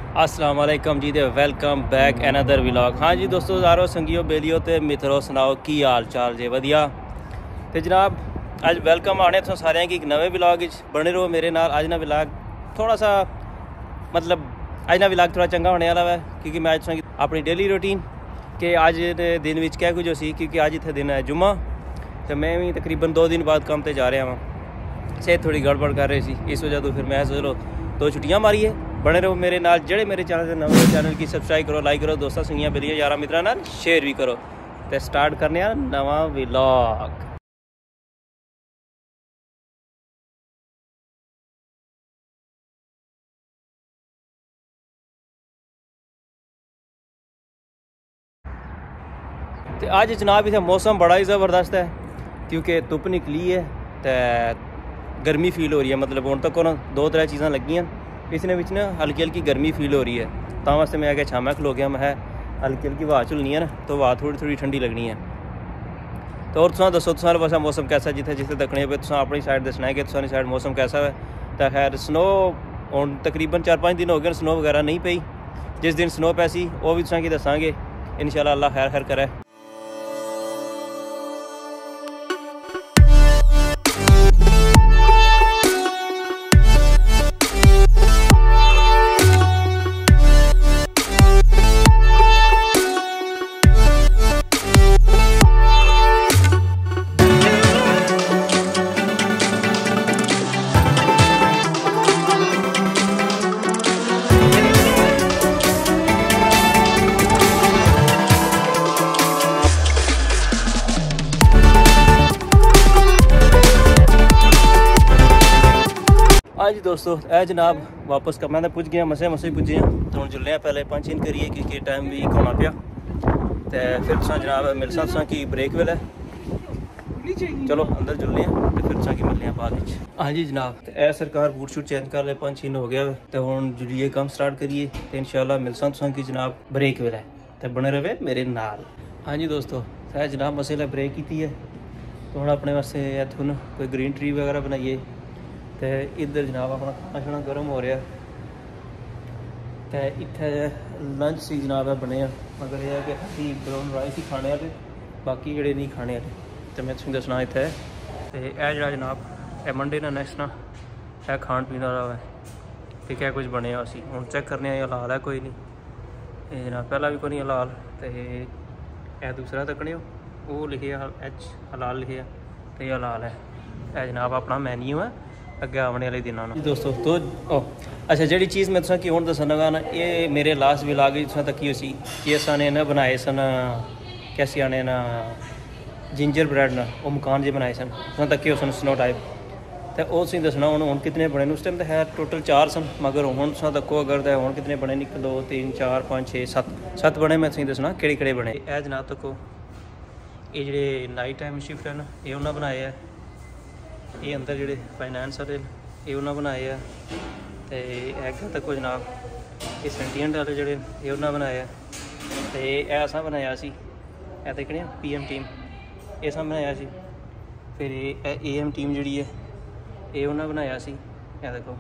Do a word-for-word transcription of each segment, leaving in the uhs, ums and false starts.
अस्सलाम वालेकुम जी, वेलकम बैक अनदर व्लॉग। हाँ जी दोस्तों, यारो संगियो बेलियो ते मित्रो सुनाओ की हाल चाल जे वधिया। तो जनाब अज वेलकम आने तुम सारे की एक नवे व्लॉग बने रहो मेरे नाल। अज ना व्लॉग थोड़ा सा मतलब अज ना व्लॉग थोड़ा चंगा होने वाला है, क्योंकि मैं अज अपनी डेली रूटीन कि अज दे दिन में क्या कुछ हो सी, क्योंकि अज इतने दिन है जुम्मा, तो मैं भी तकरीबन दो दिन बाद काम पर जा रहा वहाँ। सेहत थोड़ी गड़बड़ कर रही थी, इस वजह तो फिर मैं चलो दो छुट्टियाँ मारिए। बने रहो मेरे नाल, जेड़े मेरे चैनल से नवे चैनल की सब्सक्राइब करो, लाइक करो, दोस्तों संगियां बेलियां यारा मित्रा नाल शेयर भी करो। तो स्टार्ट करने आ नवा व्लॉग। तो अज जनाब इतना मौसम बड़ा ही ज़बरदस्त है, क्योंकि धुप निकली है तो गर्मी फील हो रही है। मतलब हूँ तक ना दो त्रै चीज़ां लगियां, इसने विच ना हल्की हल्की गर्मी फील हो रही है। तां वास्ते मैं आगे छामा खलो गया, मैं हल्की हल्की हवा झुलनी है ना, तो हवा थोड़ी थोड़ी ठंडी लगनी है। तो और तुम दसो तुम पासा मौसम कैसा, जिथे जिथे दखने पे तुम अपनी साइड दसना है कि तुम साइड मौसम कैसा है। तो खैर स्नो हूँ तकरीबन चार पाँच दिन हो गए स्नो वगैरह नहीं पई। जिस दिन स्नो पैसी वो भी तुसें दसांगे इंशाल्लाह, अल्लाह खैर खैर करे। हाँ जी दोस्तों, ए जनाब वापस का मैं पुज गया, मसे मसे पुजे हैं। तो हम जुल्ले पहले पंच इन करिए क्योंकि टाइम भी होना पाया। तो फिर तुसा जनाब मिल सा की ब्रेक वेल है, चलो अंदर जुल्ले हैं तो फिर तुसा की मिलने बाद। हाँ जी जनाब, तो ए सरकार बूट शूट चेंज कर ले, पंच इन हो गया। तो हम जुलिए काम स्टार्ट करिए तो इंशाल्लाह मिल सा तुसा की जनाब ब्रेक वेल है, तो बने रहे मेरे नाल। हाँ जी दोस्तों, ए जनाब मसला ब्रेक की है, तो हम अपने वास्ते इथों कोई ग्रीन ट्री वगैरह बनाइए। तो इधर जनाब अपना खाना शाना गर्म हो रहा। तो इतने लंच सी जनाब है बने, मगर यह है कि अभी ब्राउन राइस ही खाने वाले, बाकी जोड़े नहीं खाने वाले। तो मैं तुम दसना इतने तो यह जरा जनाब यह मंडे ना नैक्सट ना यह खान पीने वाला है कि क्या कुछ बने असी हूँ चेक करने हलाल है कोई नहीं। ये जनाब पहला भी कोई नहीं हलाल, तो यह दूसरा तकने वो लिखे एच हलाल लिखे, तो ये हलाल है। यह जनाब अपना मैन्यू है अगे आने वाले दिनों में दोस्तों। तो ओ अच्छा जी चीज़ मैं तुसा की हूँ दसन लगा ना, ये मेरे लास्ट व्लॉग तुसा तकी हो सी कि असाने ना बनाए सन कैसे आने ना जिंजर ब्रेड ना वो मकान जे बनाए सन, तुसा तकी हो सन स्नो टाइप। तो वो तुम दसना हूँ हूँ कितने बने उस टाइम। तो है टोटल चार सन, मगर हूँ तुसा तको अगर तो हूँ कितने बने निकल दो तीन चार पाँच छे सत्त सत्त बने। मैं तुम दसना केड़े केड़े बने। ए जनाब तको ये जोड़े नाइट टाइम शिफ्ट है ना, ये उन्हें बनाए है। ये अंदर जोड़े फाइनैंस वाले ये उन्हें बनाए है। तो एग तक जनाब ये सेंटिएंट वाले जोड़े ये उन्हें बनाए। तो यह असा बनाया सी ए देखने पी एम टीम ये सब बनाया सी। फिर ये ए एम टीम जी है ये उन्हें बनाया सी। यह देखो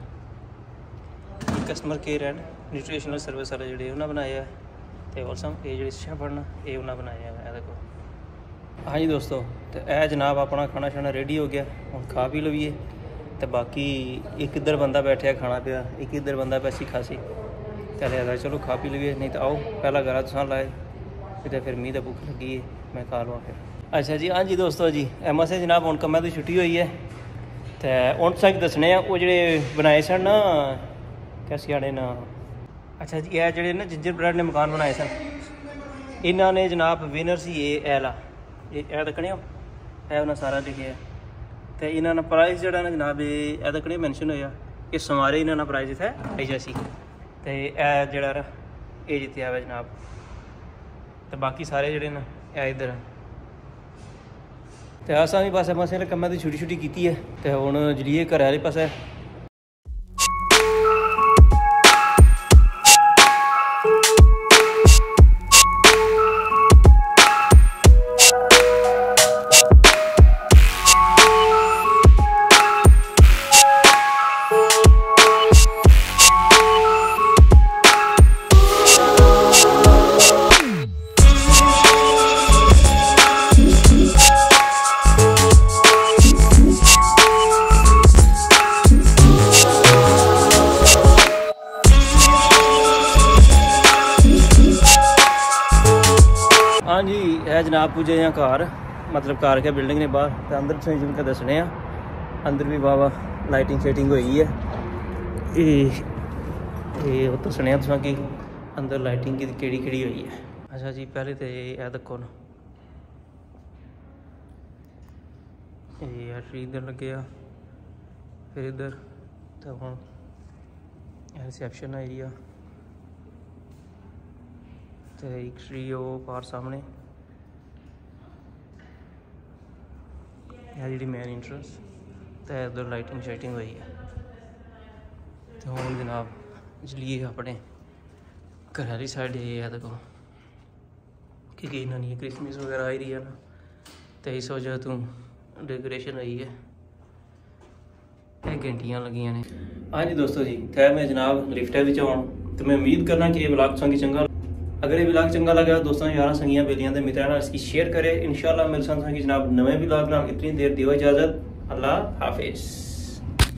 customer care and nutritional service वाले जोड़े उन्हें बनाया। तो और सब ये जो शेफ पढ़ना ये उन्हें बनाया है। देखो हाँ जी दोस्तों, तो यह जनाब अपना खाना शाना रेडी हो गया, हम खा पी लवीए। तो बाकी एक इधर बंदा बैठा खाना पिया, एक इधर बंदा पैसी खासी चले चलो खा पी लवीए। नहीं तो आओ पहला घर तुसा लाए तो फिर मीह तो भुख लगी है मैं खा लवा फिर। अच्छा जी हाँ जी दोस्तों जी एम से जनाब हूँ कम्में तो छुट्टी हुई है। तो हूँ तुसा दसने वो जोड़े बनाए सन ना कैसे आने ना। अच्छा जी यह जोड़े ना जिंजर ब्रेड ने मकान बनाए सन, इन्होंने जनाब विनर सी ये एला ये दक्खने है उन्हें सारा लिखे है। तो इन्होंने प्राइज़ जोड़ा ना जनाब ये दक्खने मैंशन होया कि समारे इन्होंने प्राइज़ इतने आई जैसी। तो यह जरा ये जितया है जनाब। तो बाकी सारे जोड़े ना यह इधर तो असा भी बस मसले कम्में की छुट्टी छुट्टी की है। तो हूँ जलिए घर वाले पासे हाँ जी है जनाब पुजे हैं घर, मतलब घर के बिल्डिंग ने बाहर तो अंदर तुसें जिनका दसने आ। अंदर भी बाबा लाइटिंग शेटिंग हुई है। ये वो दसने तुसा कि अंदर लाइटिंग की केड़ी केड़ी हुई है। अच्छा जी पहले तो ये देखो ना, ये ट्री इधर लगे आ, फिर इधर तो हम रिसेप्शन एरिया तो एक ट्री वो बाहर सामने यह जी मेन इंट्रेंस तो उधर लाइटिंग शाइटिंग हुई है। तो हम जनाब चलिए अपने घर वाली साइड ये है देखो क्योंकि इन्होंने क्रिसमस वगैरह आई रही है ना, तो इस वजह तू डेकोरेशन हुई है, घंटियां लगी ने। हाँ जी दोस्तों जी थे मैं जनाब लिफ्ट आऊँ तो मैं उम्मीद करना कि ये ब्लॉग संगी चंगा, अगर ये ब्लॉग चंगा लगा दोस्तों यार संगियां बेलियां के मित्रों इसकी शेयर करें। इंशाल्लाह मिल संगी जनाब नवे ब्लॉग नाल, इतनी देर दियो इजाजत, अल्लाह हाफिज।